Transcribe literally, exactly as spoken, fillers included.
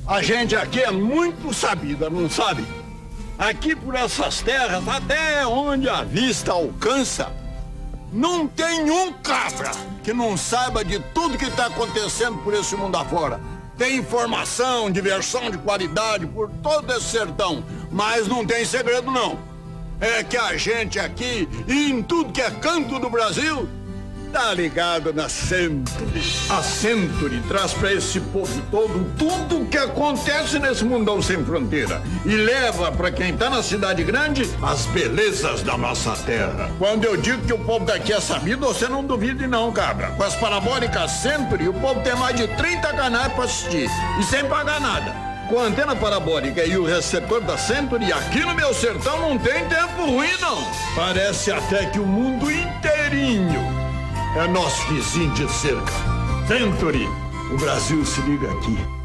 A gente aqui é muito sabida, não sabe? Aqui por essas terras, até onde a vista alcança, não tem um cabra que não saiba de tudo que está acontecendo por esse mundo afora. Tem informação, diversão de qualidade por todo esse sertão, mas não tem segredo não. É que a gente aqui, e em tudo que é canto do Brasil, tá ligado na Century. A Century traz pra esse povo todo tudo o que acontece nesse mundão sem fronteira e leva pra quem tá na cidade grande as belezas da nossa terra. Quando eu digo que o povo daqui é sabido, você não duvide não, cabra. Com as parabólicas Century, o povo tem mais de trinta canais pra assistir e sem pagar nada. Com a antena parabólica e o receptor da Century, aqui no meu sertão não tem tempo ruim não. Parece até que o mundo inteirinho é nosso vizinho de cerca. Century, o Brasil se liga aqui.